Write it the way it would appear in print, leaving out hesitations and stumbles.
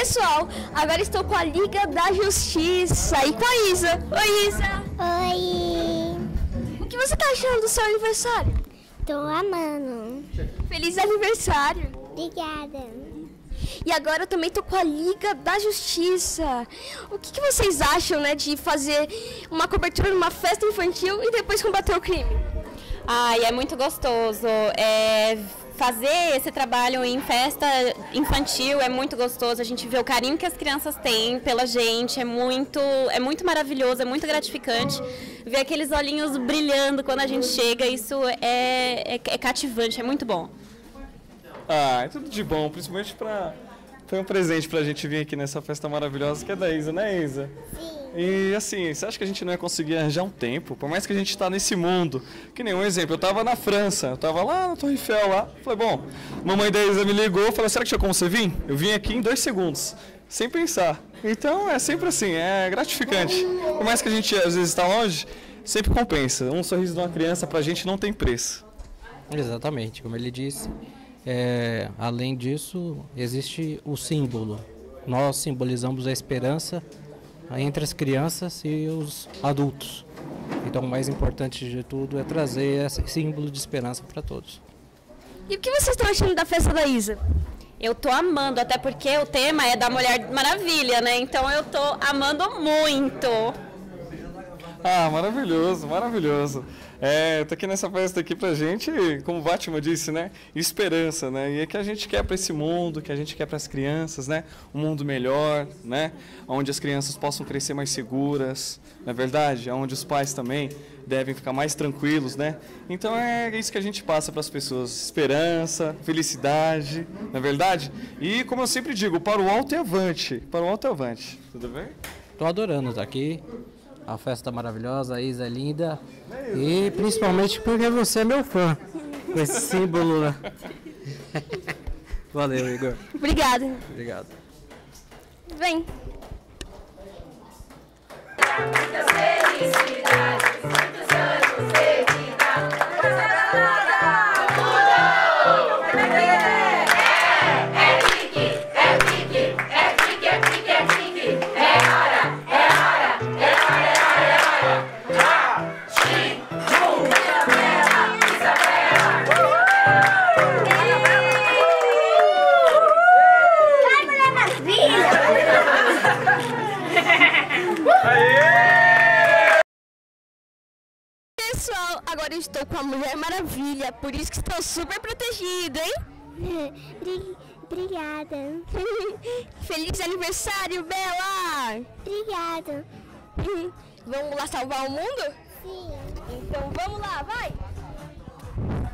Pessoal, agora estou com a Liga da Justiça e com a Isa. Oi, Isa. Oi. O que você tá achando do seu aniversário? Tô amando. Feliz aniversário. Obrigada. E agora eu também tô com a Liga da Justiça. O que vocês acham, né, de fazer uma cobertura numa festa infantil e depois combater o crime? Ai, é muito gostoso. Fazer esse trabalho em festa infantil é muito gostoso. A gente vê o carinho que as crianças têm pela gente. É muito maravilhoso, é muito gratificante. Ver aqueles olhinhos brilhando quando a gente chega, isso é cativante, é muito bom. É tudo de bom, principalmente foi um presente pra gente vir aqui nessa festa maravilhosa que é da Isa, né, Isa? Sim. E assim, você acha que a gente não ia conseguir arranjar um tempo? Por mais que a gente tá nesse mundo. Que nem um exemplo, eu tava na França, eu tava lá na Torre Eiffel lá. Falei, bom, mamãe da Isa me ligou, falou, será que tinha como você vir? Eu vim aqui em 2 segundos, sem pensar. Então é sempre assim, é gratificante. Por mais que a gente às vezes está longe, sempre compensa. Um sorriso de uma criança pra gente não tem preço. Exatamente, como ele disse. Além disso, existe o símbolo. Nós simbolizamos a esperança entre as crianças e os adultos. Então, o mais importante de tudo é trazer esse símbolo de esperança para todos. E o que vocês estão achando da festa da Isa? Eu tô amando, até porque o tema é da Mulher Maravilha, né? Então eu tô amando muito. Ah, maravilhoso, maravilhoso. Tô aqui nessa festa aqui pra gente, como o Batman disse, né? Esperança, né? E é que a gente quer para esse mundo, que a gente quer para as crianças, né? Um mundo melhor, né? Onde as crianças possam crescer mais seguras, não é verdade? Onde os pais também devem ficar mais tranquilos, né? Então é isso que a gente passa para as pessoas: esperança, felicidade, não é verdade? E como eu sempre digo, para o alto e avante, para o alto e avante. Tudo bem? Tô adorando estar aqui. A festa maravilhosa, a Isa é linda. E principalmente porque você é meu fã. Com esse símbolo lá. Valeu, Igor. Obrigada. Obrigado. Vem. Muitas felicidades, muitos anos de vida. Coisa danada, mudou. É pique, é pique, é pique, é pique, é pique. É hora, é hora, é hora, é hora, é hora. Isabela, Isabela. Vai, Mulher Maravilha! Pessoal, agora eu estou com a Mulher Maravilha, por isso que estou super protegida, hein? Obrigada. Feliz aniversário, Bela! Obrigada. Vamos lá salvar o mundo? Sim. Então vamos lá, vai!